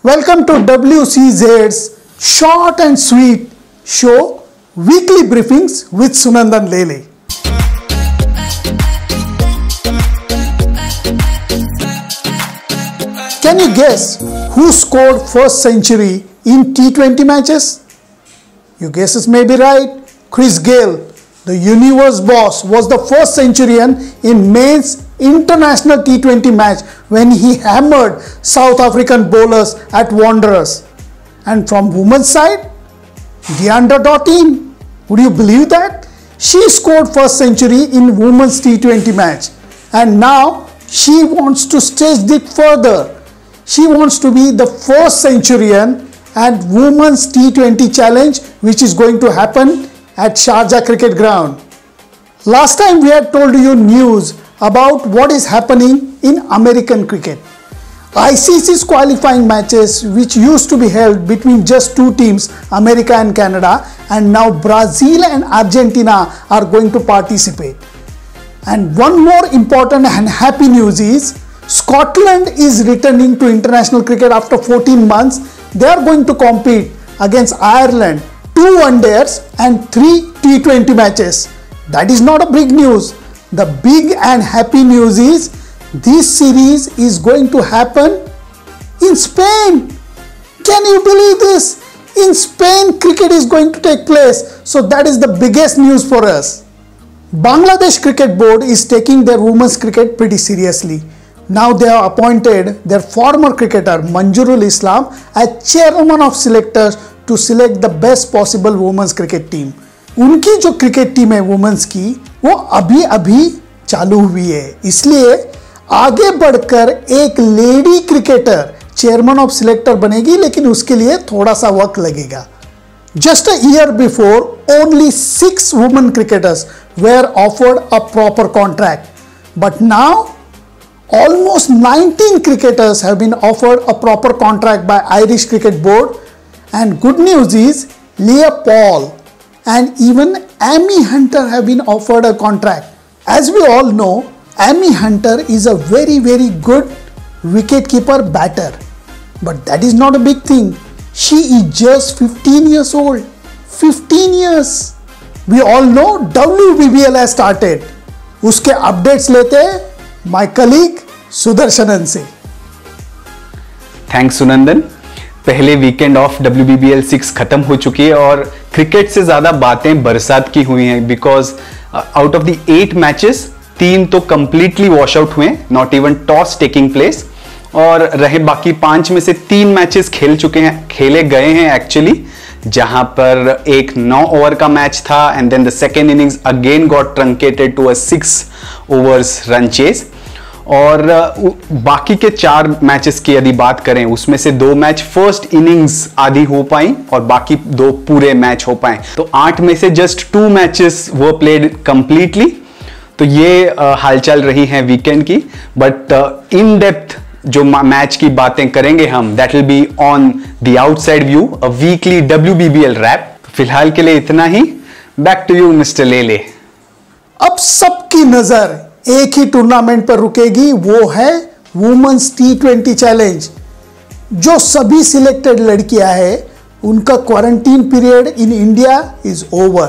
Welcome to WCZ's short and sweet show, Weekly Briefings with Sunandan Lele. Can you guess who scored first century in T20 matches? Your guesses may be right. Chris Gayle, the universe boss, was the first centurion in men's international T20 match when he hammered South African bowlers at Wanderers. And from women's side, Deandra Dottin, would you believe that? She scored first century in women's T20 match, and now she wants to stretch it further. She wants to be the first centurion at women's T20 challenge, which is going to happen at Sharjah Cricket Ground. Last time we had told you news about what is happening in American cricket. ICC's qualifying matches, which used to be held between just two teams, America and Canada, and now Brazil and Argentina are going to participate. And one more important and happy news is Scotland is returning to international cricket after 14 months. They are going to compete against Ireland, 2 one-days and 3 T20 matches. That is not a big news. The big and happy news is this series is going to happen in Spain. Can you believe this? In Spain, cricket is going to take place. So that is the biggest news for us. Bangladesh Cricket Board is taking their women's cricket pretty seriously. Now they have appointed their former cricketer Manjurul Islam as chairman of selectors to select the best possible women's cricket team. उनकी जो cricket team है women's की वो अभी चालू हुई है, इसलिए आगे बढ़कर एक lady cricketer chairman of selector बनेगी, लेकिन उसके लिए थोड़ा सा वक्त लगेगा. Just a year before, only 6 women cricketers were offered a proper contract, but now almost 19 cricketers have been offered a proper contract by Irish Cricket Board. And good news is Leah Paul and even Amy Hunter have been offered a contract. As we all know, Amy Hunter is a very good wicketkeeper batter. But that is not a big thing. She is just 15 years old. 15 years. We all know WBBL has started. उसके updates लेते हैं my colleague Sudarshanan से. Thanks Sunandan. पहले weekend of WBBL 6 खत्म हो चुकी है और क्रिकेट से ज्यादा बातें बरसात की हुई हैं, because out of the 8 matches 3 तो कंप्लीटली वॉश आउट हुए, not even toss taking place, और रहे बाकी 5 में से 3 मैचेस खेले गए हैं एक्चुअली, जहां पर एक 9 ओवर का मैच था and then the second innings again got truncated to a 6 overs run chase. और बाकी के 4 मैचेस की यदि बात करें, उसमें से 2 मैच फर्स्ट इनिंग्स आधी हो पाई और बाकी 2 पूरे मैच हो पाए. तो 8 में से जस्ट 2 मैचेस वो प्लेड कंप्लीटली. तो ये हालचाल रही है वीकेंड की. बट इन डेप्थ जो मैच की बातें करेंगे हम, that will be on the outside view, a weekly WBBL wrap. फिलहाल के लिए इतना ही. Back to you mister Lele. अब सबकी नजर एक ही टूर्नामेंट पर रुकेगी, वो है वुमेन्स T20 चैलेंज. जो सभी सिलेक्टेड लड़कियां हैं उनका quarantine period in India is over.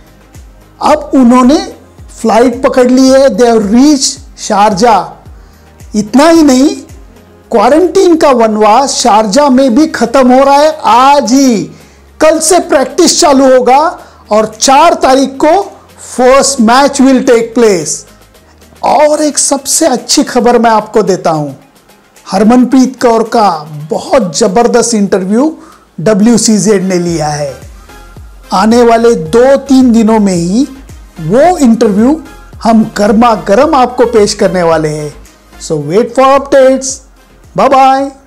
अब उन्होंने फ्लाइट पकड़ ली है, दे हैव रीच शारजा. इतना ही नहीं, क्वारंटीन का वनवास शारजा में भी खत्म हो रहा है आज ही. कल से प्रैक्टिस चालू होगा और 4 तारीख को first match will take place. और एक सबसे अच्छी खबर मैं आपको देता हूं, हरमनप्रीत कौर का बहुत जबरदस्त इंटरव्यू WCZ ने लिया है. आने वाले 2-3 दिनों में ही वो इंटरव्यू हम गर्मा गर्म आपको पेश करने वाले हैं. So wait for updates. Bye bye.